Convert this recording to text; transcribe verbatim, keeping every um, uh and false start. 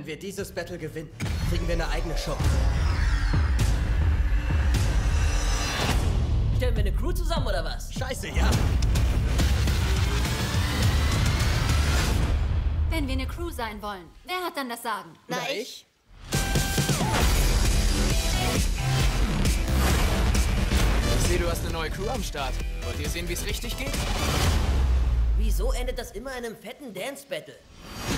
Wenn wir dieses Battle gewinnen, kriegen wir eine eigene Show. Stellen wir eine Crew zusammen, oder was? Scheiße, ja. Wenn wir eine Crew sein wollen, wer hat dann das Sagen? Na, ich? Ich sehe, du hast eine neue Crew am Start. Wollt ihr sehen, wie es richtig geht? Wieso endet das immer in einem fetten Dance-Battle?